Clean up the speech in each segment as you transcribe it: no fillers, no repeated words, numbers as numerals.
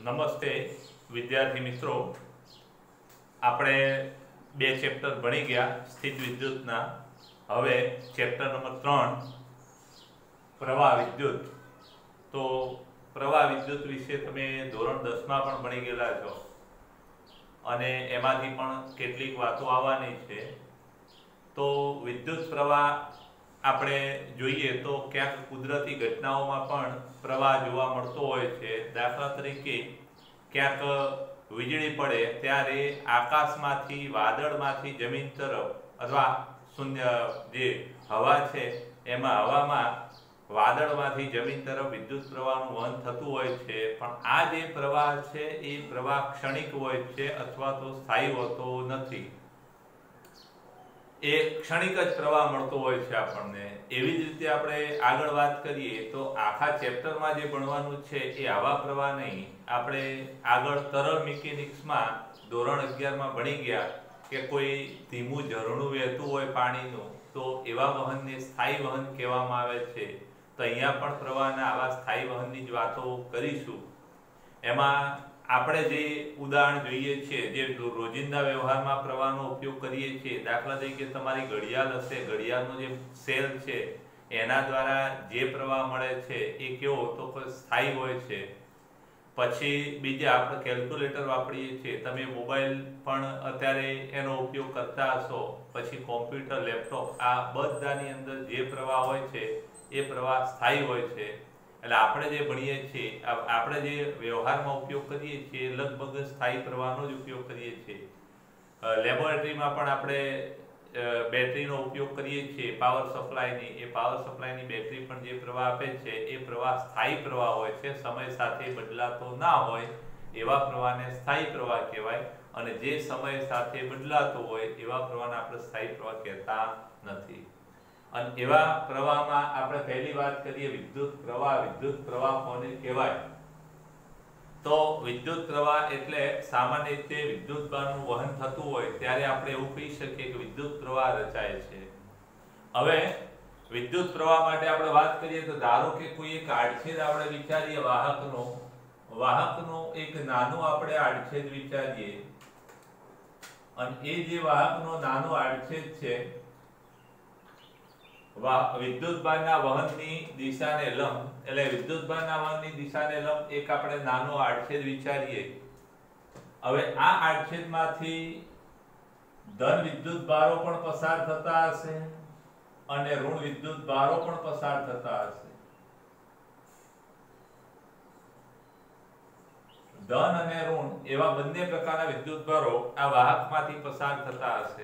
નમસ્તે વિદ્યાર્થી મિત્રો, આપણે બે ચેપ્ટર ભણી ગયા સ્થિત વિદ્યુતના. હવે ચેપ્ટર નંબર 3 પ્રવાહ વિદ્યુત. તો પ્રવાહ વિદ્યુત વિશે તમે ધોરણ 10 માં પણ ભણી ગયેલા છો અને એમાંથી પણ કેટલીક વાતો આવવાની છે. તો વિદ્યુત પ્રવાહ આપણે જોઈએ તો ક્યાંક કુદરતી ઘટનાઓમાં પણ પ્રવાહ જોવા મળતો હોય છે. દાખલા તરીકે ક્યાંક વીજળી પડે ત્યારે આકાશમાંથી વાદળમાંથી જમીન તરફ અથવા શૂન્ય જે હવા છે એમાં હવામાં વાદળમાંથી જમીન તરફ વિદ્યુત પ્રવાહનું વહન થતું હોય છે. પણ આ જે પ્રવાહ છે એ પ્રવાહ ક્ષણિક હોય છે અથવા તો સ્થાયી હોતો નથી. એ ક્ષણિક જ પ્રવાહ મળતો હોય છે આપણને. એવી જ રીતે આપણે આગળ વાત કરીએ તો આખા ચેપ્ટરમાં જે ભણવાનું છે એ આવા પ્રવાહ નહીં. આપણે આગળ તરલ મિકેનિક્સમાં ધોરણ 11 માં ભણી ગયા કે કોઈ ધીમું ઝરણું વહેતું હોય પાણીનું, તો એવા વહનને સ્થાયી વહન કહેવામાં આવે છે. તો અહીંયા પણ પ્રવાહના આવા સ્થાયી વહનની જ વાતો કરીશું. એમાં આપણે જે ઉદાહરણ જોઈએ છીએ, જે રોજિંદા વ્યવહારમાં પ્રવાહનો ઉપયોગ કરીએ છીએ, દાખલા તરીકે તમારી ઘડિયાળ હશે, ઘડિયાળનો જે સેલ છે એના દ્વારા જે પ્રવાહ મળે છે એ કેવો તો સ્થાયી હોય છે. પછી બીજા આપણે કેલ્ક્યુલેટર વાપરીએ છીએ, તમે મોબાઈલ પણ અત્યારે એનો ઉપયોગ કરતા હશો, પછી કોમ્પ્યુટર, લેપટોપ, આ બધાની અંદર જે પ્રવાહ હોય છે એ પ્રવાહ સ્થાયી હોય છે. એટલે આપણે જે ભણીએ છીએ, આપણે જે વ્યવહારમાં ઉપયોગ કરીએ છીએ લગભગ સ્થાયી પ્રવાહનો જ ઉપયોગ કરીએ છીએ. લેબોરેટરીમાં પણ આપણે બેટરીનો ઉપયોગ કરીએ છીએ, પાવર સપ્લાયની. એ પાવર સપ્લાયની બેટરી પણ જે પ્રવાહ આપે છે એ પ્રવાહ સ્થાયી પ્રવાહ હોય છે, સમય સાથે બદલાતો ના હોય એવા પ્રવાહને સ્થાયી પ્રવાહ કહેવાય. અને જે સમય સાથે બદલાતો હોય એવા પ્રવાહને આપણે સ્થાયી પ્રવાહ કહેતા નથી. અને એવા પ્રવાહમાં આપણે પહેલી વાત કરીએ વિદ્યુત પ્રવાહ. વિદ્યુત પ્રવાહ કોને કહેવાય? તો વિદ્યુત પ્રવાહ એટલે સામાન્ય રીતે વિદ્યુતભારનું વહન થતું હોય ત્યારે આપણે એવું કહી શકીએ કે વિદ્યુત પ્રવાહ રચાય છે. હવે વિદ્યુત પ્રવાહ માટે આપણે વાત કરીએ તો ધારો કે કોઈ એક આડછેદ આપણે વિચારીએ વાહકનો એક નાનો આપણે આડછેદ વિચારીએ અને એ જે વાહકનો નાનો આડછેદ છે વિદ્યુતભારના વહનની દિશાને લંબ, એટલે વિદ્યુતભારના વહનની દિશાને લંબ એક આપણે નાનો આડછેદ વિચારીએ. હવે આ આડછેદમાંથી ધન વિદ્યુતભારો પણ પસાર થતા હશે અને ઋણ વિદ્યુતભારો પણ પસાર થતા હશે. ધન અને ઋણ એવા બંને પ્રકારના વિદ્યુતભારો આ વાહકમાંથી પસાર થતા હશે.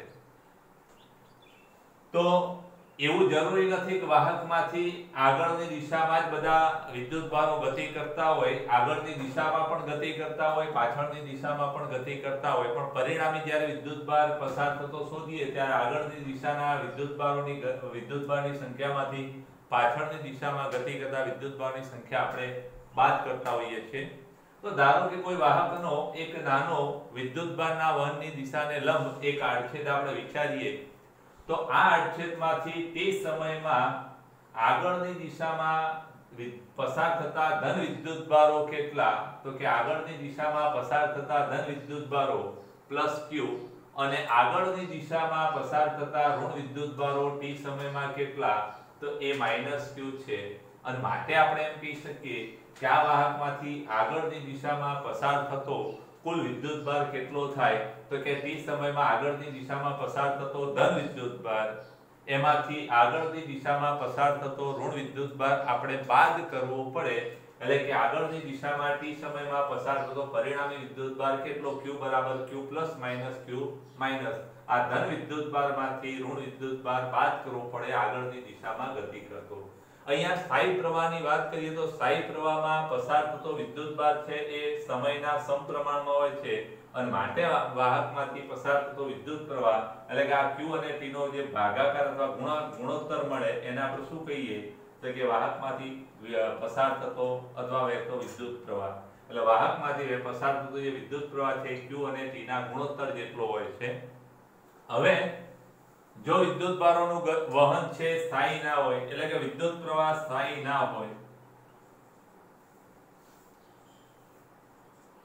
તો એવું જરૂરી નથી કે વાહકમાંથી આગળની દિશામાં જ બધા વિદ્યુતભારો ગતિ કરતા હોય, આગળની દિશામાં પણ ગતિ કરતા હોય, પાછળની દિશામાં પણ ગતિ કરતા હોય, પણ પરિણામી જ્યારે વિદ્યુતભાર પસાર થતો શોધીએ ત્યારે આગળની દિશાના વિદ્યુતભારની સંખ્યામાંથી પાછળની દિશામાં ગતિ કરતા વિદ્યુતભારની સંખ્યા આપણે બાદ કરતા હોઈએ છીએ. તો ધારો કે કોઈ વાહકનો એક નાનો વિદ્યુતભારના વહનની દિશાને લંબ એક આડછેદ આપણે વિચારીએ, તો આ આડછેદમાંથી તે સમયમાં આગળની દિશામાં પસાર થતા ધન વિદ્યુતભારો કેટલા? તો કે આગળની દિશામાં પસાર થતા ધન વિદ્યુતભારો +q અને આગળની દિશામાં પસાર થતા ઋણ વિદ્યુતભારો t સમયમાં કેટલા? તો એ -q છે. અને માટે આપણે એમ કહી શકીએ કે આ વાહકમાંથી આગળની દિશામાં પસાર થતો કુલ વિદ્યુતભાર કેટલો થાય? તો કે t સમયમાં આગળની દિશામાં પસાર થતો ધન વિદ્યુતભાર, એમાંથી આગળની દિશામાં પસાર થતો ઋણ વિદ્યુતભાર આપણે બાદ કરવો પડે. એટલે કે આગળની દિશામાં t સમયમાં પસાર થતો પરિણામી વિદ્યુતભાર કેટલો? q બરાબર q plus minus q minus આ ધન વિદ્યુતભારમાંથી ઋણ વિદ્યુતભાર બાદ કરવો પડે આગળની દિશામાં ગતિ કરતો. અહીંયા સ્થાયી પ્રવાહની વાત કરીએ તો સ્થાયી પ્રવાહમાં પસાર થતો વિદ્યુતભાર છે એ સમયના સમપ્રમાણમાં હોય છે અને માટે વાહકમાંથી પસાર થતો વિદ્યુત પ્રવાહ એટલે કે આ q અને t નો જે ભાગાકાર અથવા ગુણોત્તર મળે એને આપણે શું કહીએ? તો કે વાહકમાંથી પસાર થતો અથવા વહેતો વિદ્યુત પ્રવાહ. એટલે વાહકમાંથી પસાર થતો જે વિદ્યુત પ્રવાહ છે q અને t ના ગુણોત્તર જેટલો હોય છે. હવે જો વિદ્યુતભારોનું વહન છે સ્થાયી ના હોય, એટલે કે વિદ્યુત પ્રવાહ સ્થાયી ના હોય,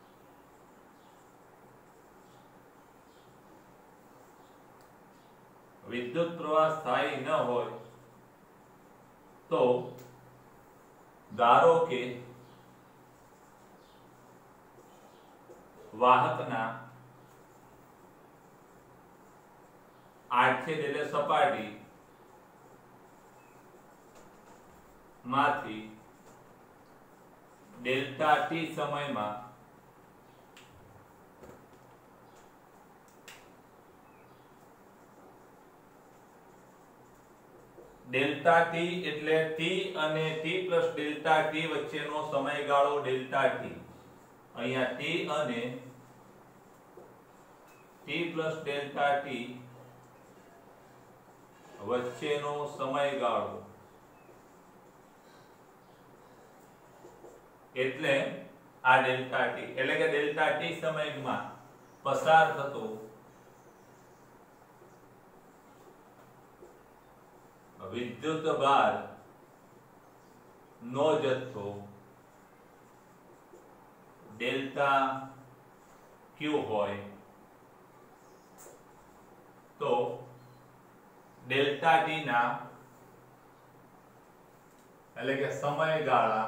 વિદ્યુત પ્રવાહ સ્થાયી ન હોય તો ધારો કે વાહકના આડછેદ એટલે સપાટી માંથી ડેલ્ટા ટી સમયમાં ડેલ્ટા ટી એટલે ટી અને ટી પ્લસ ડેલ્ટા ટી વચ્ચેનો સમયગાળો ડેલ્ટા ટી, અહીંયા ટી અને ટી પ્લસ ડેલ્ટા ટી વચ્ચેનો સમયગાળો એટલે આ ડેલ્ટા ટી એટલે કે ડેલ્ટા ટી સમયમાં પસાર થતો વિદ્યુત ભાર નો જથ્થો ડેલ્ટા ક્યુ હોય તો ડેલ્ટા ટી ના એટલે કે સમયગાળા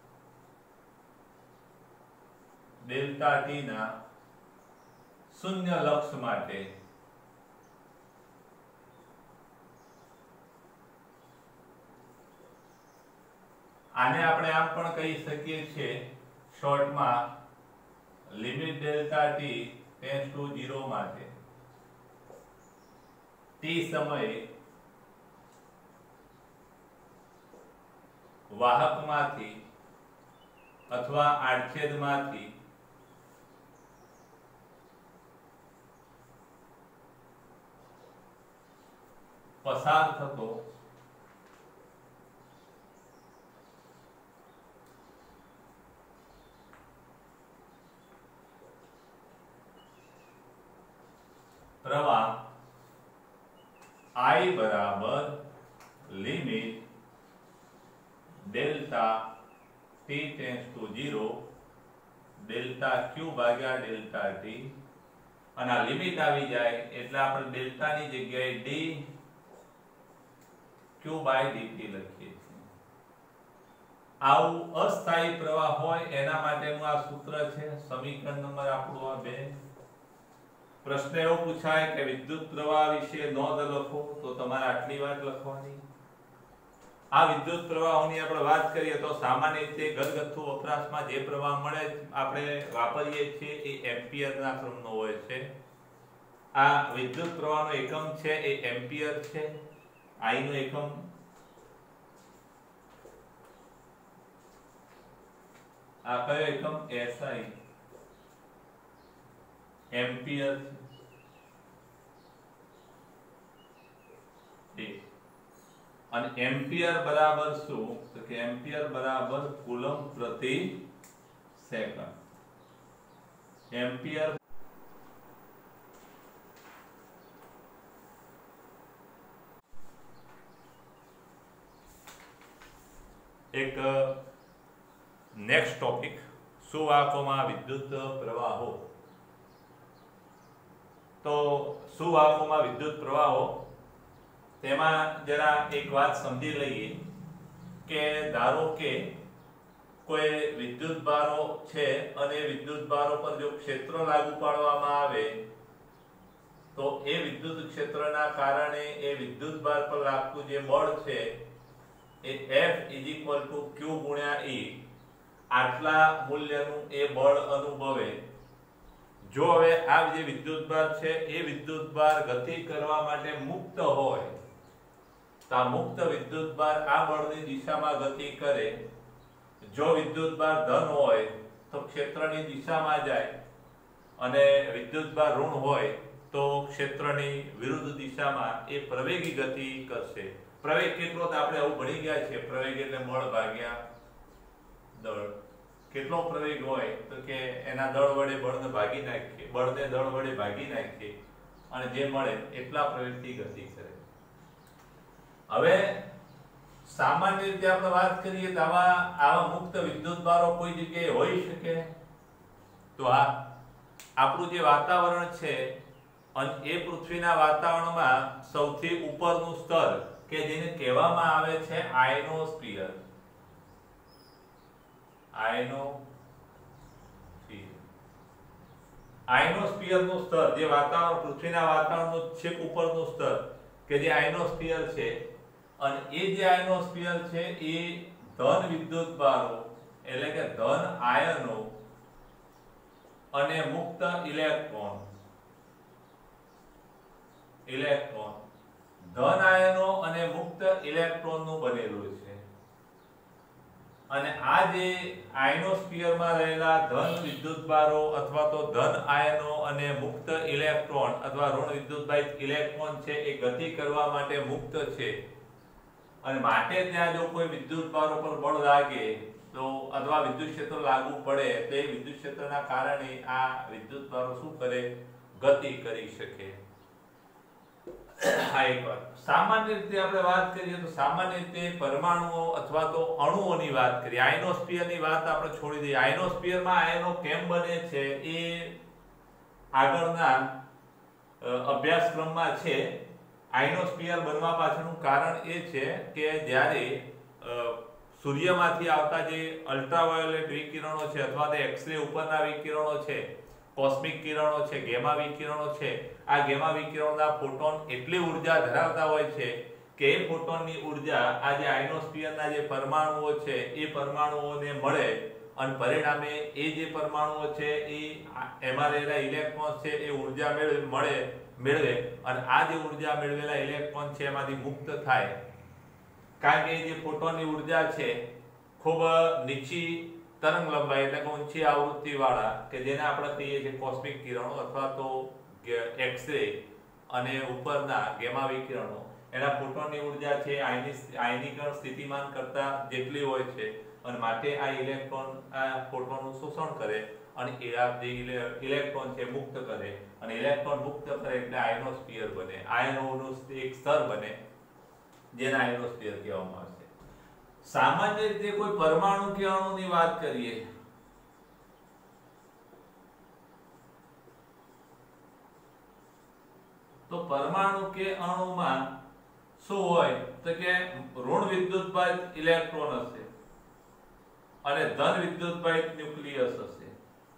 ડેલ્ટા ટી ના શૂન્ય લક્ષ માટે આને આપણે આમ પણ કહી શકીએ છીએ શોર્ટમાં limit delta T tends to 0 માટે ટી સમયે વાહકમાંથી અથવા આડછેદમાંથી પસાર થતો પ્રવાહ I બરાબર limit delta T tends to 0 delta Q ભાગ્યા ડેલ્ટા ટી અને આ લિમિટ આવી જાય એટલે આપણે ડેલ્ટા ની જગ્યાએ ડી ક્યુ બાય ડીટી લખીએ છીએ. આવું અસ્થાયી પ્રવાહ હોય એના માટેનું આ સૂત્ર છે, સમીકરણ નંબર આપણું આ 2. પ્રશ્ન એવો પૂછાય કે વિદ્યુત પ્રવાહ વિશે નોંધ લખો તો તમારે આટલી વાત લખવાની. આ વિદ્યુત પ્રવાહોની આપણે વાત કરીએ તો સામાન્ય રીતે ઘરગથ્થુ વપરાશમાં જે પ્રવાહ મળે આપણે વાપરીએ છીએ એ એમ્પિયરના ક્રમનો હોય છે. આ વિદ્યુત પ્રવાહનો એકમ છે એ એમ્પિયર છે. I નો એકમ આ કયો એકમ SI એમ્પિયર છે. અને એમ્પિયર બરાબર શું? તો કે એમ્પિયર બરાબર કુલમ પ્રતિ સેકન્ડ. એમ્પિયર એક નેક્સ્ટ ટોપિક સુવાહકોમાં વિદ્યુત પ્રવાહો. તો સુવાહકોમાં વિદ્યુત પ્રવાહો તેમાં જરા એક વાત સમજી લઈએ કે ધારો કે કોઈ વિદ્યુત ભારો છે અને વિદ્યુત ભારો પર જો ક્ષેત્ર લાગુ પાડવામાં આવે તો એ વિદ્યુત ક્ષેત્રના કારણે એ વિદ્યુત ભાર પર લાગતું જે બળ છે એ F = Q × E આટલા મૂલ્યનું એ બળ અનુભવે. જો હવે આ જે વિદ્યુત ભાર છે એ વિદ્યુત ભાર ગતિ કરવા માટે મુક્ત હોય તો આ મુક્ત વિદ્યુત ભાર આ બળની દિશામાં ગતિ કરે. જો વિદ્યુત ભાર ધન હોય તો ક્ષેત્રની દિશામાં જાય અને વિદ્યુત ભાર ઋણ હોય તો ક્ષેત્રની વિરુદ્ધ દિશામાં એ પ્રવેગી ગતિ કરશે. પ્રવેગ કેટલો તો આપણે આવું ભણી ગયા છે. પ્રવેગ એટલે બળ ભાગ્યા દળ. કેટલો પ્રવેગ હોય તો કે એના દળ વડે બળને ભાગી નાખીએ, બળને દળ વડે ભાગી નાખીએ અને જે મળે એટલા પ્રવેગથી ગતિ કરે. હવે સામાન્ય રીતે આપણે વાત કરીએ તો આવા મુક્ત વિદ્યુત ભારો કોઈ જગ્યાએ હોઈ શકે? તો આ આપણું જે વાતાવરણ છે અને એ પૃથ્વીના વાતાવરણમાં સૌથી ઉપરનું સ્તર કે જેને કહેવામાં આવે છે આયનોસ્ફિયર. આયનોસ્ફિયરનું સ્તર જે વાતાવરણ પૃથ્વીના વાતાવરણનું છેક ઉપરનું સ્તર કે જે આયનોસ્ફિયર છે, અને એ જે આયનોસ્ફિયર છે એ ધન વિદ્યુતભારો એટલે કે ધન આયનો અને મુક્ત ઇલેક્ટ્રોન ધન આયનો અને મુક્ત ઇલેક્ટ્રોનનું બનેલું છે. અને આ જે આયનોસ્ફિયરમાં રહેલા ધન વિદ્યુતભારો અથવા તો ધન આયનો અને મુક્ત ઇલેક્ટ્રોન અથવા ઋણ વિદ્યુતભારિત ઇલેક્ટ્રોન છે એ ગતિ કરવા માટે મુક્ત છે. અને માટે ત્યાં જો કોઈ વિદ્યુતભારો પર બળ લાગે તો અથવા વિદ્યુત ક્ષેત્ર લાગુ પડે તો એ વિદ્યુત ક્ષેત્રના કારણે આ વિદ્યુતભારો શું કરે? ગતિ કરી શકે. આ એક વાત. સામાન્ય રીતે આપણે વાત કરીએ તો સામાન્ય રીતે પરમાણુઓ અથવા તો અણુઓની વાત કરીએ. આયનોસ્ફિયરની વાત આપણે છોડી દઈએ. આયનોસ્ફિયરમાં આયનો કેમ બને છે એ આગળના અભ્યાસક્રમમાં છે. આયનોસ્ફિયર બનવા પાછળનું કારણ એ છે કે જ્યારે સૂર્યમાંથી આવતા જે અલ્ટ્રાવાયોલેટ વિકિરણો છે અથવા તો એક્સ-રે ઉપરના વિકિરણો છે, કોસ્મિક કિરણો છે, ગેમા વિકિરણો છે, આ ગેમા વિકિરણોના ફોટોન એટલી ઉર્જા ધરાવતા હોય છે કે એ ફોટોનની ઉર્જા આ જે આયનોસ્ફિયરના જે પરમાણુઓ છે એ પરમાણુઓને મળે અને પરિણામે એ જે પરમાણુઓ છે એ એમાં રહેલા ઇલેક્ટ્રોન્સ છે એ ઉર્જા મેળવે અને આ જે ઉર્જા મેળવેલા ઇલેક્ટ્રોન છે એમાંથી મુક્ત થાય. કારણ કે જે ફોટોનની ઉર્જા છે ખૂબ નીચી તરંગ લંબાઈ એટલે કે ઊંચી આવૃત્તિ વાળા કે જેને આપણે કહીએ છીએ કોસ્મિક કિરણો અથવા તો એક્સ-રે અને ઉપરના ગેમા વિકિરણો, એના ફોટોનની ઉર્જા છે આયનીકરણ સ્થિતિમાન કરતા જેટલી હોય છે અને માટે આ ઇલેક્ટ્રોન આ ફોટોનનું શોષણ કરે અને એ આ જે ઇલેક્ટ્રોન છે મુક્ત કરે અને ઇલેક્ટ્રોન મુક્ત કરે એટલે આયનોસ્ફિયર બને. આયનોનું એક સ્તર બને જેને આયનોસ્ફિયર કહેવામાં આવે છે. સામાન્ય રીતે કોઈ પરમાણુ કે અણુની વાત કરીએ તો પરમાણુ કે અણુમાં શું હોય તો કે ઋણ વિદ્યુતભારિત ઇલેક્ટ્રોન હશે અને ધન વિદ્યુતભારિત ન્યુક્લિયસ હશે.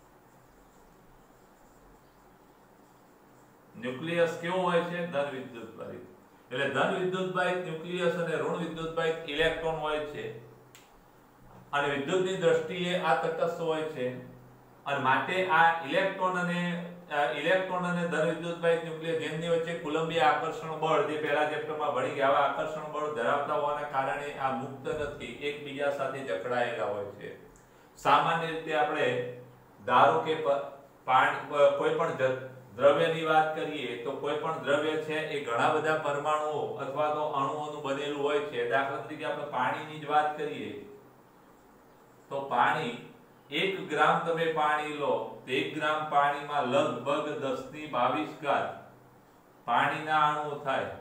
ન્યુક્લિયસ કેવો હોય છે? ધન વિદ્યુતભારિત. એટલે ધન વિદ્યુતભારિત ન્યુક્લિયસ અને ઋણ વિદ્યુતભારિત ઇલેક્ટ્રોન હોય છે અને વિદ્યુતની દ્રષ્ટિએ આ તટસ્થ હોય છે અને માટે આ ઇલેક્ટ્રોન અને ધન વિદ્યુતભારિત ન્યુક્લિયસ જેમની વચ્ચે કુલંબીય આકર્ષણ બળ જે પહેલા ચેપ્ટરમાં ભણી ગયા આવા આકર્ષણ બળ ધરાવતા હોવાના કારણે આ મુક્ત નથી, એકબીજા સાથે જકડાયેલા હોય છે. સામાન્ય રીતે આપણે ધારો કે કોઈ પણ દ્રવ્યની વાત કરીએ તો કોઈ પણ દ્રવ્ય છે એ ઘણા બધા પરમાણુઓ અથવા તો અણુઓનું બનેલું હોય છે. દાખલા તરીકે આપણે પાણીની જ વાત કરીએ તો પાણી 1 ગ્રામ તમે પાણી લો તો 1 ગ્રામ પાણીમાં લગભગ 1022 પાણીના અણુઓ થાય.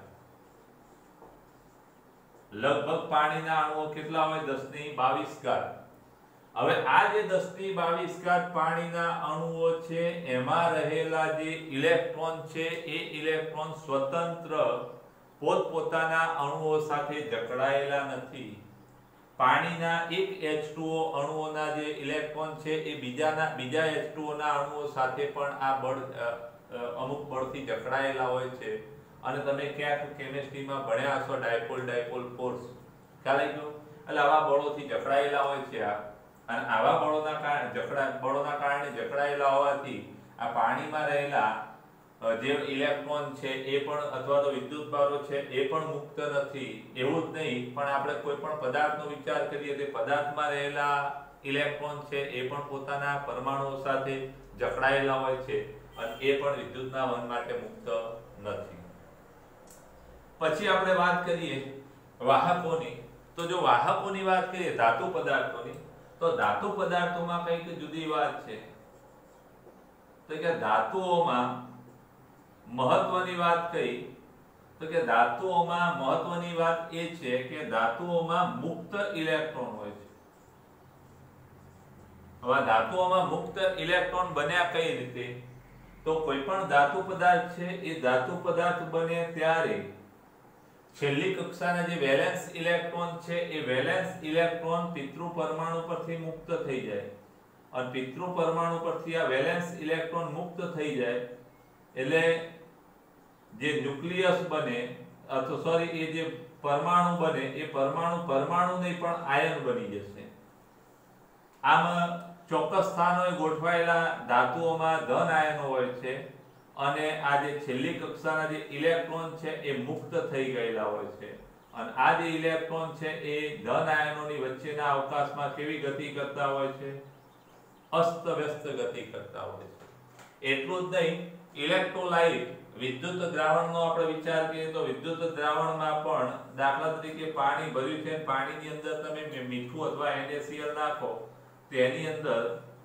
લગભગ પાણીના અણુઓ કેટલા હોય? 1022. હવે આ જે 1022 પાણીના અણુઓ છે એમાં રહેલા જે ઇલેક્ટ્રોન છે એ ઇલેક્ટ્રોન સ્વતંત્ર પોતપોતાના અણુઓ સાથે જકડાયેલા નથી. પાણીના એક H2O અણુઓના જે ઇલેક્ટ્રોન છે એ બીજા H2O ના અણુઓ સાથે પણ આ બળ અમુક બળથી જકડાયેલા હોય છે. અને તમે ક્યાંક કેમિસ્ટ્રીમાં ભણ્યા હશો ડાયપોલ ફોર્સ, ખ્યાલ આવી ગયો? એટલે આવા બળોથી જકડાયેલા હોય છે અને આવા બળોના કારણે જકડાયેલા હોવાથી આ પાણીમાં રહેલા જે ઇલેક્ટ્રોન છે એ પણ અથવા તો વિદ્યુતભારો છે એ પણ મુક્ત નથી. એવું જ નહીં પણ આપણે કોઈ પણ પદાર્થનો વિચાર કરીએ તો પદાર્થમાં રહેલા ઇલેક્ટ્રોન છે એ પણ પોતાના પરમાણુઓ સાથે જકડાયેલા હોય છે અને એ પણ વિદ્યુતના વહન માટે મુક્ત નથી. પછી આપણે વાત કરીએ વાહકોની. તો જો વાહકોની વાત કરીએ ધાતુ પદાર્થોની તો ધાતુ પદાર્થોમાં કંઈક જુદી વાત છે. તો કે ધાતુઓમાં મહત્વની વાત કઈ તો કે ધાતુઓમાં મહત્વની વાત એ છે કે ધાતુઓમાં મુક્ત ઇલેક્ટ્રોન હોય છે. હવે ધાતુઓમાં મુક્ત ઇલેક્ટ્રોન બન્યા કઈ રીતે તો કોઈ પણ ધાતુ પદાર્થ છે એ ધાતુ પદાર્થ બને ત્યારે છેલ્લી કક્ષાના જે વેલેન્સ ઇલેક્ટ્રોન છે એ વેલેન્સ ઇલેક્ટ્રોન પિતૃ પરમાણુ પરથી મુક્ત થઈ જાય અને પિતૃ પરમાણુ પરથી આ વેલેન્સ ઇલેક્ટ્રોન મુક્ત થઈ જાય એટલે જે ન્યુક્લિયસ બને અથવા સોરી એ જે પરમાણુ બને એ પરમાણુ નહીં પણ આયન બની જશે. આમાં ચોક્કસ સ્થાનોએ ગોઠવાયેલા ધાતુઓમાં ધન આયનો હોય છે અને આ જે છેલ્લી કક્ષાના જે ઇલેક્ટ્રોન છે એ મુક્ત થઈ ગયેલા હોય છે અને આ જે ઇલેક્ટ્રોન છે એ ધન આયનોની વચ્ચેના અવકાશમાં કેવી ગતિ કરતા હોય છે? અસ્તવ્યસ્ત ગતિ કરતા હોય છે. એટલું જ નહીં, ઇલેક્ટ્રોલાઇટ વિદ્યુત દ્રાવણનો આપણે વિચાર કરીએ તો વિદ્યુત દ્રાવણમાં પણ દાખલા તરીકે પાણી ભર્યું છે, પાણીની અંદર તમે મીઠું અથવા NaCl નાખો તેની અંદર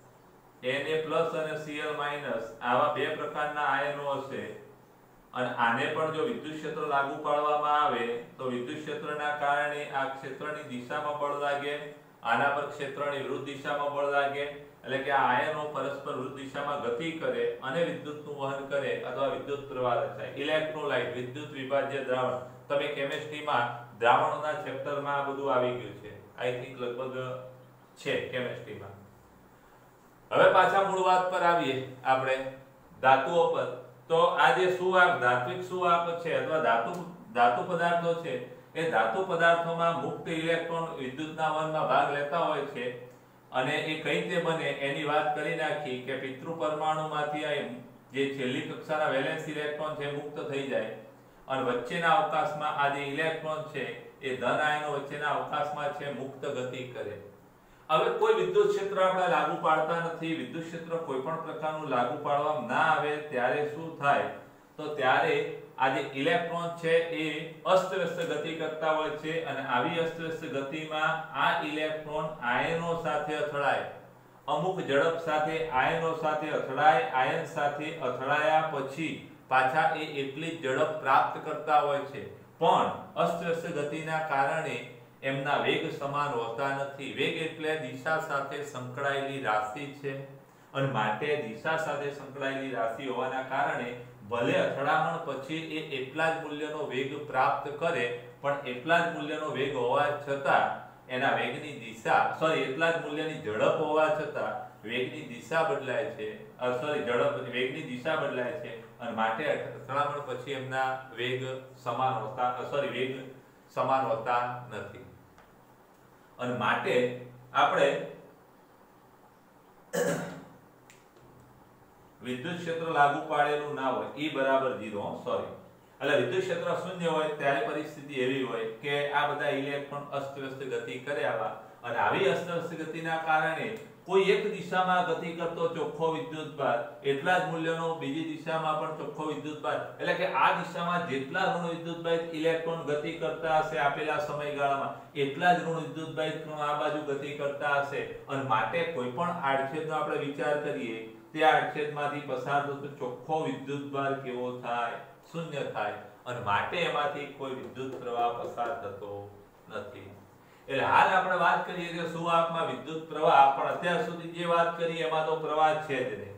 Na+ અને Cl- આવા બે પ્રકારના આયનો હશે અને આને પણ જો વિદ્યુત ક્ષેત્ર લાગુ પાડવામાં આવે તો વિદ્યુત ક્ષેત્રના કારણે આ ક્ષેત્રની દિશામાં બળ લાગે, આના પર ક્ષેત્રની વિરુદ્ધ દિશામાં બળ લાગે, એટલે કે આ આયનો પરસ્પર વિરુદ્ધ દિશામાં ગતિ કરે અને વિદ્યુતનું વહન કરે અથવા વિદ્યુત પ્રવાહ રચાય. ઇલેક્ટ્રોલાઇટ વિદ્યુત વિભાજ્ય દ્રાવણ, તમે કેમિસ્ટ્રીમાં દ્રાવણોના ચેપ્ટરમાં આ બધું આવી ગયું છે, આઈ થિંક લગભગ છે કેમિસ્ટ્રીમાં. હવે પાછા મૂળ વાત પર આવીએ આપણે ધાતુઓ પર. તો આ જે સુવાહક ધાત્વિક સુવાહક છે અથવા ધાતુ પદાર્થો છે એ ધાતુ પદાર્થોમાં મુક્ત ઇલેક્ટ્રોન વિદ્યુતના વહનમાં ભાગ લેતા હોય છે અને એ કઈ રીતે બને એની વાત કરી નાખી કે પિતૃ પરમાણુમાંથી આ જે છેલ્લી કક્ષાના વેલેન્સ ઇલેક્ટ્રોન છે મુક્ત થઈ જાય અને વચ્ચેના અવકાશમાં આ જે ઇલેક્ટ્રોન છે એ ધન આયનો વચ્ચેના અવકાશમાં છે મુક્ત ગતિ કરે. હવે કોઈ વિદ્યુત ક્ષેત્ર આપણે લાગુ પાડતા નથી, વિદ્યુત ક્ષેત્ર કોઈ પણ પ્રકારનું લાગુ પાડવામાં ના આવે ત્યારે શું થાય? તો ત્યારે આ જે ઇલેક્ટ્રોન છે એ અસ્તવ્યસ્ત ગતિ કરતા હોય છે અને આવી અસ્તવ્યસ્ત ગતિમાં આ ઇલેક્ટ્રોન આયનો સાથે અથડાય, અમુક ઝડપ સાથે આયનો સાથે અથડાય, આયન સાથે અથડાયા પછી પાછા એ એટલી જ ઝડપ પ્રાપ્ત કરતા હોય છે પણ અસ્તવ્યસ્ત ગતિના કારણે એમના વેગ સમાન હોતા નથી. વેગ એટલે દિશા સાથે સંકળાયેલી રાશિ છે અને માટે દિશા સાથે સંકળાયેલી રાશિ હોવાના કારણે ભલે અથડામણ પછી એ એટલા જ મૂલ્યનો વેગ પ્રાપ્ત કરે પણ એટલા જ મૂલ્યનો વેગ હોવા છતાં એના વેગની દિશા એટલા જ મૂલ્યની ઝડપ હોવા છતાં વેગની દિશા બદલાય છે, વેગની દિશા બદલાય છે અને માટે અથડામણ પછી એમના વેગ સમાન હોતા નથી. અને માટે આપણે વિદ્યુત ક્ષેત્ર લાગુ પાડેલું ના હોય, E = 0, એટલે વિદ્યુત ક્ષેત્ર શૂન્ય હોય ત્યારે પરિસ્થિતિ એવી હોય કે આ બધા ઇલેક્ટ્રોન અસ્તવ્યસ્ત ગતિ કર્યા અને આવી અસ્તવ્યસ્ત ગતિના કારણે કોઈ એક દિશામાં ગતિ કરતો ચોખ્ખો વિદ્યુતભાર એટલા જ મૂલ્યનો બીજી દિશામાં પણ ચોખ્ખો વિદ્યુતભાર, એટલે કે આ દિશામાં જેટલા ઋણ વિદ્યુતભારિત ઇલેક્ટ્રોન ગતિ કરતા હશે આપેલા સમયગાળામાં એટલા જ ઋણ વિદ્યુતભારિત આ બાજુ ગતિ કરતા હશે અને માટે કોઈ પણ આડછેદનો આપણે વિચાર કરીએ તે આડછેદમાંથી પસાર થતો ચોખ્ખો વિદ્યુતભાર કેવો થાય? શૂન્ય થાય અને માટે એમાંથી કોઈ વિદ્યુત પ્રવાહ પસાર થતો નથી. એટલે હાલ આપણે વાત કરીએ કે સુવાહકમાં વિદ્યુત પ્રવાહ, પણ અત્યાર સુધી જે વાત કરી એમાં તો પ્રવાહ છે જ નહીં.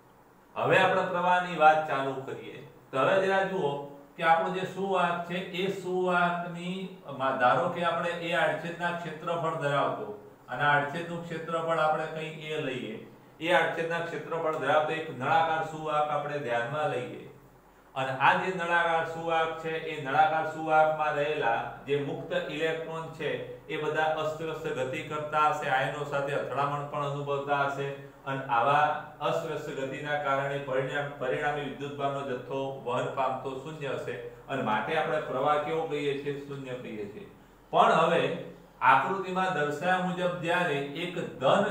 હવે આપણે પ્રવાહની વાત ચાલુ કરીએ તો હવે જરા જુઓ કે આપણો જે સુવાહક છે એ સુવાહકની ધારો કે આપણે એ આડછેદના ક્ષેત્રફળ ધરાવતો અને આડછેદનું ક્ષેત્રફળ આપણે કંઈ એ લઈએ, એ આડછેદના ક્ષેત્રફળ ધરાવતો એક નળાકાર સુવાહક આપણે ધ્યાનમાં લઈએ અને આ જે નળાકાર સુવાહક છે એ નળાકાર સુવાહકમાં રહેલા જે મુક્ત ઇલેક્ટ્રોન છે એ બધા અસ્તવ્યસ્ત ગતિ કરતા હશે, આયનો સાથે અથડામણ પણ અનુભવતા હશે અને આવા અસ્તવ્યસ્ત ગતિના કારણે પરિણામી વિદ્યુતભારનો જથ્થો વહન પામતો શૂન્ય હશે અને માટે આપણે પ્રવાહ કેવો કહીએ છીએ? શૂન્ય કહીએ છીએ. પણ હવે આકૃતિમાં દર્શાવ્યા મુજબ જ્યારે એક ધન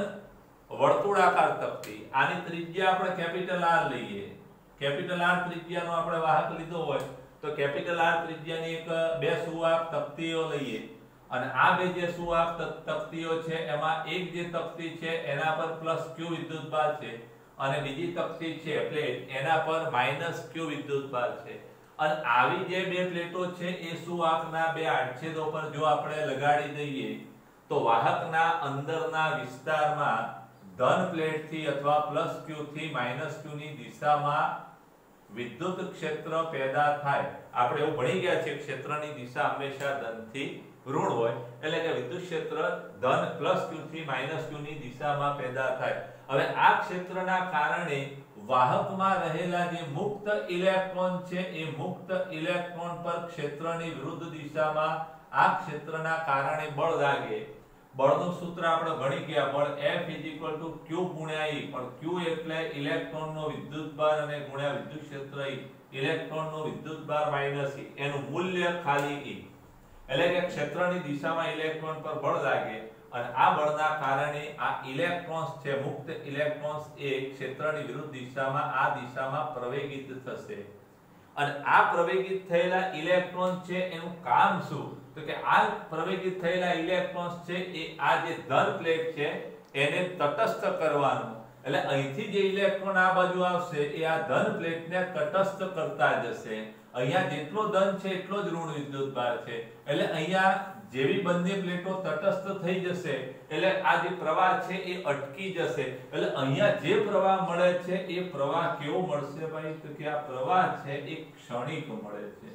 વર્તુળાકાર તકતી, આની ત્રિજ્યા આપણે કેપિટલ R લઈએ, કેપિટલ R ત્રિજ્યાનો આપણે વાહક લીધો હોય તો કેપિટલ R ત્રિજ્યાની બે સુવાહક તકતીઓ લઈએ અને આ બે જે સુવાહક તકતીઓ છે એમાં એક જે તકતી છે એના પર q વિદ્યુતભાર છે અને બીજી તકતી છે પ્લેટ એના પર q વિદ્યુતભાર છે અને આવી જે બે પ્લેટો છે એ સુવાહકના બે આડછેદો પર જો આપણે લગાડી દઈએ તો વાહકના અંદરના વિસ્તારમાં ધન પ્લેટ થી અથવા પ્લસ ક્યુ થી માઇનસ ક્યુ ની દિશામાં વિદ્યુત ક્ષેત્ર પેદા થાય. આપણે એવું ભણી ગયા છે ક્ષેત્રની દિશા હંમેશા ધન થી ઋણ હોય, એટલે કે વિદ્યુત ક્ષેત્ર ધન પ્લસ ક્યુ થી માઇનસ ક્યુ ની દિશામાં પેદા થાય. હવે આ ક્ષેત્રના કારણે વાહકમાં રહેલા જે મુક્ત ઇલેક્ટ્રોન છે એ મુક્ત ઇલેક્ટ્રોન પર ક્ષેત્રની વિરુદ્ધ દિશામાં આ ક્ષેત્રના કારણે બળ લાગે. બળનું સૂત્ર આપણે ભણી ગયા, બળ F q ગુણ્યા E, પણ q એટલે ઇલેક્ટ્રોનનો વિદ્યુતભાર અને ગુણ્યા વિદ્યુત ક્ષેત્ર E, ઇલેક્ટ્રોનનો વિદ્યુતભાર માઈનસ E, એનું મૂલ્ય ખાલી E. એટલે કે ક્ષેત્રની દિશામાં ઇલેક્ટ્રોન પર બળ લાગે અને આ બળના કારણે આ ઇલેક્ટ્રોન્સ છે, મુક્ત ઇલેક્ટ્રોન્સ એ ક્ષેત્રની વિરુદ્ધ દિશામાં આ દિશામાં પ્રવેગિત થશે. અને આ પ્રવેગિત થયેલા ઇલેક્ટ્રોન છે એનું કામ શું? તો કે આ પ્રવેગિત થયેલા ઇલેક્ટ્રોન્સ છે એ આ જે ધન પ્લેટ છે એને તટસ્થ કરવાનું. એટલે અહીંથી જે ઇલેક્ટ્રોન આ બાજુ આવશે એ આ ધન પ્લેટને તટસ્થ કરતા જશે. અહીંયા જેટલો ધન છે એટલો જ ઋણ વિદ્યુતભાર છે, એટલે અહીંયા જેવી બંને પ્લેટો તટસ્થ થઈ જશે એટલે આ જે પ્રવાહ છે એ અટકી જશે. એટલે અહીંયા જે પ્રવાહ મળે છે એ પ્રવાહ કેવો મળશે ભાઈ? તો કે આ પ્રવાહ છે એ ક્ષણિક મળે છે,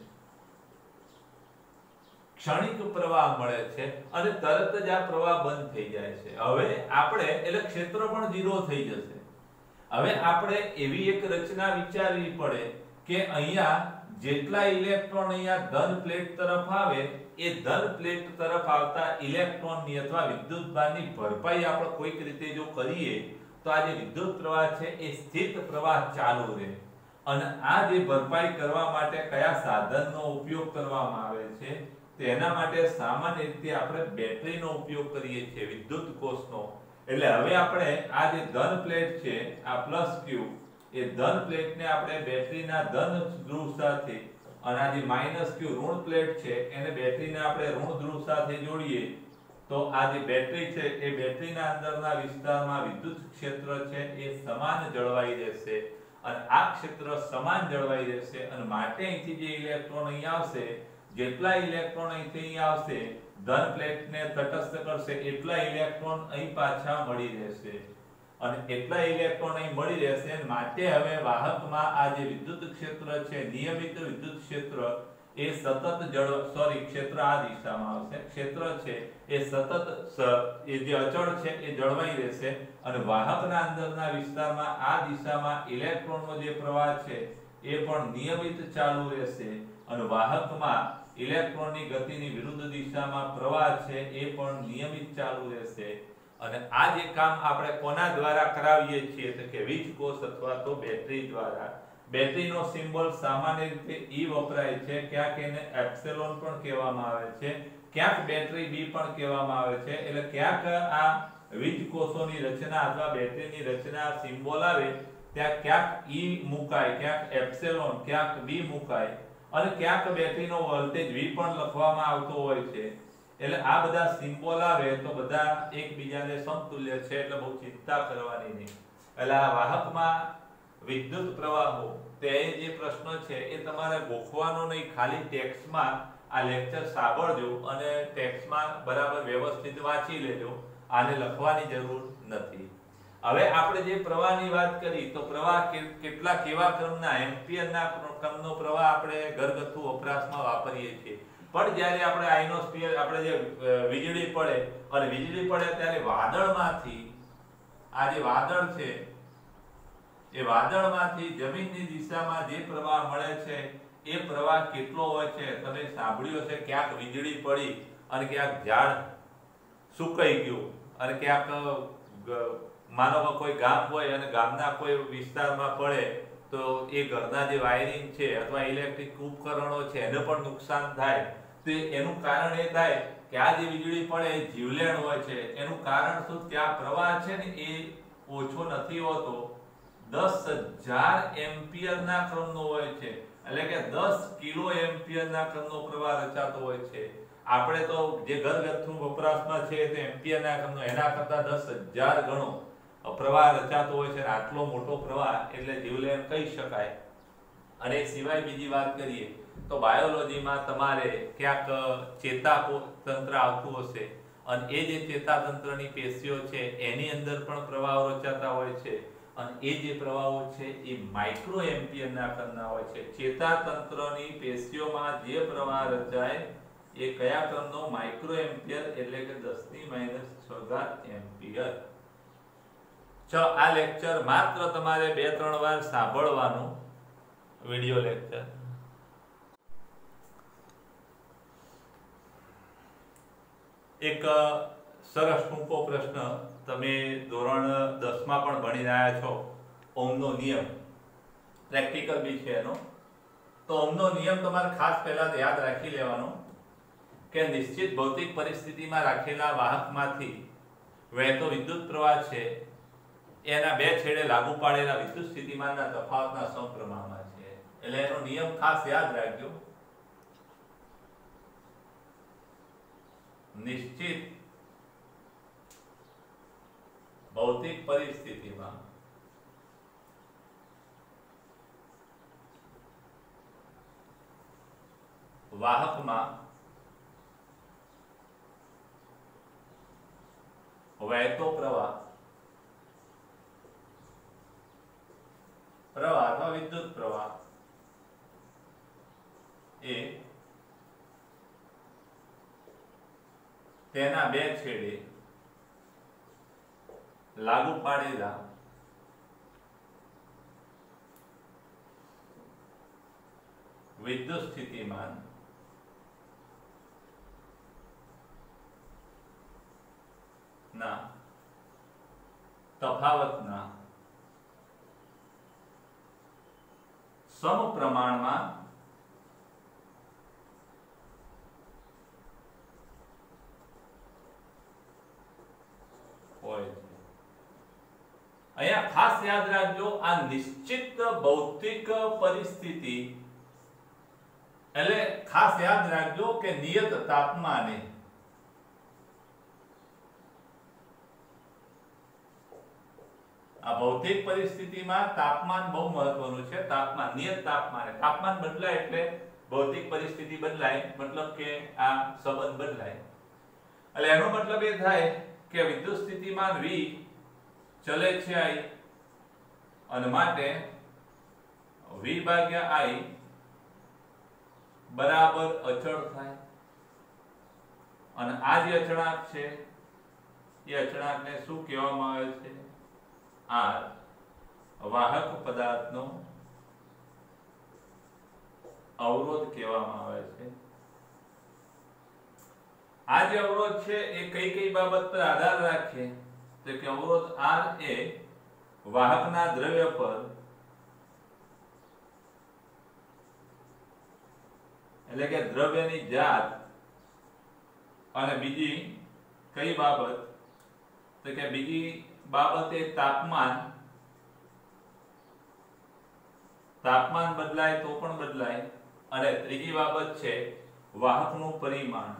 ક્ષણિક પ્રવાહ મળે છે અને તરત જ આ પ્રવાહ બંધ થઈ જાય છે. હવે આપણે એટલે ક્ષેત્ર પણ 0 થઈ જશે. હવે આપણે એવી એક રચના વિચારવી પડે કે અહીંયા જેટલા ઇલેક્ટ્રોન અહીંયા ધન પ્લેટ તરફ આવે એ ધન પ્લેટ તરફ આવતા ઇલેક્ટ્રોનની અથવા વિદ્યુતભારની ભરપાઈ આપણે કોઈક રીતે જો કરીએ તો આ જે વિદ્યુત પ્રવાહ છે એ સ્થિત પ્રવાહ ચાલુ રહે. અને આ જે ભરપાઈ કરવા માટે કયા સાધનનો ઉપયોગ કરવામાં આવે છે? તેના માટે સામાન્ય રીતે આપણે બેટરીનો ઉપયોગ કરીએ છીએ, વિદ્યુત કોષનો. એટલે હવે આપણે આ જે ધન પ્લેટ છે આ પ્લસ ક્યુ, એ ધન પ્લેટને આપણે બેટરીના ધન ધ્રુવ સાથે અને આ જે માઈનસ ક્યુ ઋણ પ્લેટ છે એને બેટરીને આપણે ઋણ ધ્રુવ સાથે જોડીએ તો આ જે બેટરી છે એ બેટરીના અંદરના વિસ્તારમાં વિદ્યુત ક્ષેત્ર છે એ સમાન જળવાઈ રહેશે. અને આ ક્ષેત્ર સમાન જળવાઈ રહેશે અને માટે અહીંથી જે ઇલેક્ટ્રોન અહીં આવશે, જેટલા ઇલેક્ટ્રોન અહીંથી આવશે ધન પ્લેટને તટસ્થ કરશે એટલા ઇલેક્ટ્રોન અહીં પાછા મળી રહેશે. અને એટલા ઇલેક્ટ્રોન અહીં મળી રહેશે અને માટે હવે વાહકમાં આ જે વિદ્યુત ક્ષેત્ર છે, નિયમિત વિદ્યુત ક્ષેત્ર એ સતત ક્ષેત્ર આ દિશામાં આવશે, ક્ષેત્ર છે એ સતત એ જે અચળ છે એ જળવાઈ રહેશે. અને વાહકના અંદરના વિસ્તારમાં આ દિશામાં ઇલેક્ટ્રોનનો જે પ્રવાહ છે એ પણ નિયમિત ચાલુ રહેશે. અને વાહકમાં ઇલેક્ટ્રોનની ગતિની વિરુદ્ધ દિશામાં પ્રવાહ છે એ પણ નિયમિત ચાલુ રહેશે. અને આ જે કામ આપણે કોના દ્વારા કરાવીએ છીએ તો કે વીજ કોષ અથવા તો બેટરી દ્વારા. બેટરીનો સિમ્બોલ સામાન્ય રીતે E વપરાય છે, ક્યાંક એને એપ્સિલોન પણ કહેવામાં આવે છે, ક્યાંક બેટરી B પણ કહેવામાં આવે છે. એટલે ક્યાંક આ વીજ કોષોની રચના અથવા બેટરીની રચના સિમ્બોલ આવે ત્યાં ક્યાંક E મુકાય, ક્યાંક એપ્સિલોન, ક્યાંક B મુકાય અને ક્યાંક બેટરીનો વોલ્ટેજ V પણ લખવામાં આવતો હોય છે. એટલે આ બધા સિમ્બોલ આવે તો બધા એકબીજાને સમતુલ્ય છે, એટલે બહુ ચિંતા કરવાની નહીં. એટલે આ વાહકમાં વિદ્યુત પ્રવાહો તે જે પ્રશ્ન છે એ તમારે ગોખવાનો નહીં, ખાલી ટેક્સ્ટમાં આ લેક્ચર સાંભળજો અને ટેક્સ્ટમાં બરાબર વ્યવસ્થિત વાંચી લેજો, આને લખવાની જરૂર નથી. હવે આપણે જે પ્રવાહની વાત કરી તો પ્રવાહ કેટલા કેવા ક્રમના એમ્પિયરના ક્રમનો પ્રવાહ આપણે ઘરગથ્થુ વપરાશમાં વાપરીએ છીએ. પણ જ્યારે આપણે આઇનોસ્ફિયર આપણે જે વીજળી પડે અને વીજળી પડે ત્યારે વાદળમાંથી આ જે વાદળ છે એ વાદળમાંથી જમીનની દિશામાં જે પ્રવાહ મળે છે એ પ્રવાહ કેટલો હોય છે? તમે સાંભળ્યું હશે ક્યાંક વીજળી પડી અને ક્યાંક ઝાડ સુકાઈ ગયું અને ક્યાંક માનો કે કોઈ ગામ હોય અને ગામના કોઈ વિસ્તારમાં પડે તો એ ઘરના જે વાયરિંગ છે અથવા ઇલેક્ટ્રિક ઉપકરણો છે એને પણ નુકસાન થાય. તો એનું કારણ એ થાય કે આ જે વીજળી પડે એ જીવલેણ હોય છે. એનું કારણ શું? કે આ પ્રવાહ છે ને એ ઓછો નથી હોતો, 10,000 એમ્પિયરના ક્રમનો હોય છે. એટલે કે 10 કિલો એમ્પિયરના ક્રમનો પ્રવાહ રચાતો હોય છે. આપણે તો જે ઘરગથ્થુ વપરાશમાં છે તે એમ્પિયરના ક્રમનો, એના કરતા 10,000 ગણો પ્રવાહ રચાતો હોય છે. આટલો મોટો પ્રવાહ એટલે જીવલેણ કહી શકાય. અને એ સિવાય બીજી વાત કરીએ તો બાયોલોજીમાં તમારે ક્યાંક ચેતાતંત્ર આવતું હશે અને એ જે ચેતાતંત્રની પેશીઓ છે એની અંદર પણ પ્રવાહો રચાતા હોય છે અને એ જે પ્રવાહો છે એ માઇક્રો એમ્પિયરના ક્રમના હોય છે. ચેતાતંત્રની પેશીઓમાં જે પ્રવાહ રચાય એ કયા ક્રમનો? માઇક્રો એમ્પિયર, એટલે કે 10⁻6 એમ્પિયર. ચલો, આ લેક્ચર માત્ર તમારે 2-3 વાર સાંભળવાનું, વિડિયો લેક્ચર. એક સરસ ટૂંકો પ્રશ્ન, તમે ધોરણ 10 માં પણ ભણી રહ્યા છો, ઓહમનો નિયમ, પ્રેક્ટિકલ બી છે એનો. તો ઓહમનો નિયમ તમારે ખાસ પહેલા યાદ રાખી લેવાનો કે નિશ્ચિત ભૌતિક પરિસ્થિતિમાં રાખેલા વાહકમાંથી વહેતો વિદ્યુત પ્રવાહ છે એના બે છેડે લાગુ પાડેલા વિદ્યુત સ્થિતિમાનના તફાવતના સમપ્રમાણમાં છે. એટલે એનો નિયમ ખાસ યાદ રાખજો. નિશ્ચિત ભૌતિક પરિસ્થિતિમાં વાહકમાં વહેતો પ્રવાહ અથવા વિદ્યુત પ્રવાહ એ તેના બે છેડે લાગુ પાડેલા વિદ્યુત સ્થિતિમાન ના તફાવતના સમપ્રમાણમાં હોય છે. અહીંયા ખાસ યાદ રાખજો, આ નિશ્ચિત ભૌતિક પરિસ્થિતિ એટલે ખાસ યાદ રાખજો કે નિયત તાપમાને આ ભૌતિક પરિસ્થિતિમાં તાપમાન બહુ મહત્વનું છે. તાપમાન, નિયત તાપમાને, તાપમાન બદલાય એટલે ભૌતિક પરિસ્થિતિ બદલાય, મતલબ કે આ સંબંધ બદલાય. એટલે એનો મતલબ એ થાય કે વિદ્યુત સ્થિતિમાન V ચલે છે I અને માટે V/I બરાબર અચળ થાય. અને આ જે અચળાંક છે એ અચળાંકને શું કહેવામાં આવે છે? R, વાહક પદાર્થનો અવરોધ કહેવામાં આવે છે. આ જે અવરોધ છે એ કઈ કઈ બાબત પર આધાર રાખે? તો કે અવરોધ R એ વાહકના દ્રવ્ય પર, એટલે કે દ્રવ્યની જાત, અને બીજી કઈ બાબત? તો કે બીજી બાબત એ તાપમાન. તાપમાન બદલાય તો પણ બદલાય. અને ત્રીજી બાબત છે વાહકનું પરિમાણ.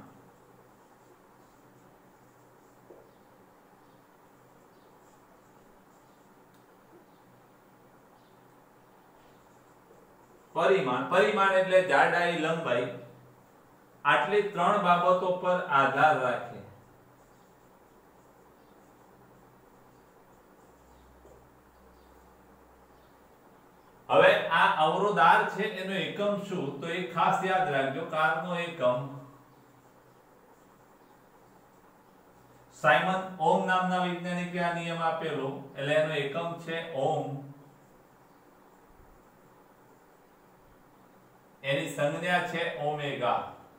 પરિમાણ એટલે જાડાઈ, લંબાઈ. આટલી ત્રણ બાબતો પર આધાર રાખે. હવે આ અવરોધ R છે એનો એકમ શું? તો એ ખાસ યાદ રાખજો, કારનો એકમ સાયમન ઓહમ નામના વૈજ્ઞાનિકે આ નિયમ આપેલો, એટલે એનો એકમ છે ઓહમ. એની સંજ્ઞા છે ઓમેગા.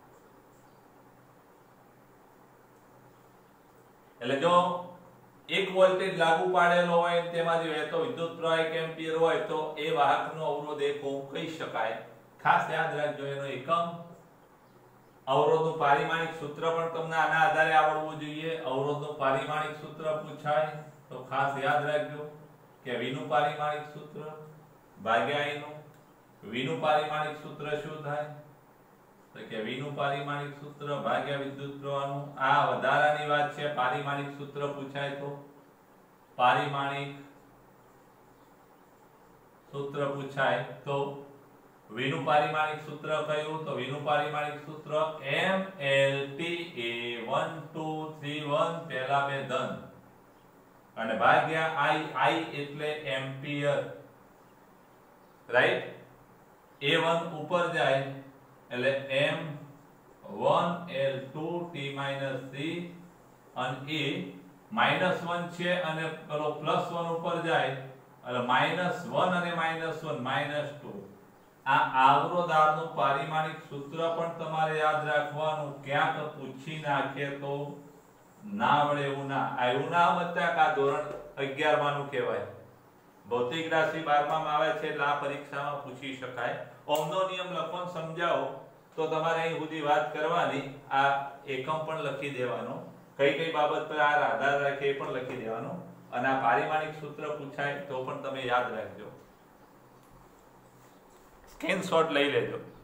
એટલે જો એક વોલ્ટેજ લાગુ પાડેલો હોય તેમાંથી વહેતો વિદ્યુત પ્રવાહ 1 એમ્પિયર હોય તો એ વાહકનો અવરોધ 1 ઓહમ કહી શકાય. ખાસ યાદ રાખજો એનો એકમ. અવરોધનું પારિમાણિક સૂત્ર પણ તમને આના આધારે આવડવું જોઈએ. અવરોધનું પારિમાણિક સૂત્ર પૂછાય તો ખાસ યાદ રાખજો કે V નું પારિમાણિક સૂત્ર ભાગ્યા I નું. V નું પારિમાણિક સૂત્ર શું થાય? તો કે V નું પારિમાણિક સૂત્ર ભાગ્યા વિદ્યુત પ્રવાહનું. આ વધારાની વાત છે, પારિમાણિક સૂત્ર પૂછાય તો પારિમાણિક સૂત્ર પૂછાય તો v નું પારિમાણિક સૂત્ર કયું? તો v નું પારિમાણિક સૂત્ર mLT/A1231 પહેલા બે ધન અને ભાગ્યા I એટલે એમ્પિયર, રાઈટ? A1 ઉપર જાય એટલે M1L2T - C અને એ -1 છે અને પેલો +1 ઉપર જાય એટલે -1 અને -1 -2. આ આવરોધારનું પારિમાણિક સૂત્ર પણ તમારે યાદ રાખવાનું. ક્યાંક પૂછી નાખે તો ના આવડે એવું ના. આવ્યું ના મતલબ આ ધોરણ 11 માનું કહેવાય. ભૌતિક રાશિ 12 માં આવે છે એટલે આ પરીક્ષામાં પૂછી શકાય. ઓહમનો નિયમ લખવાનું સમજાવો તો તમારે અહીં સુધી વાત કરવાની. આ એકમ પણ લખી દેવાનો, કઈ કઈ બાબત પર આ આધાર રાખે એ પણ લખી દેવાનું અને આ પારિમાણિક સૂત્ર પૂછાય તો પણ તમે યાદ રાખજો. સ્ક્રીનશોટ લઈ લેજો.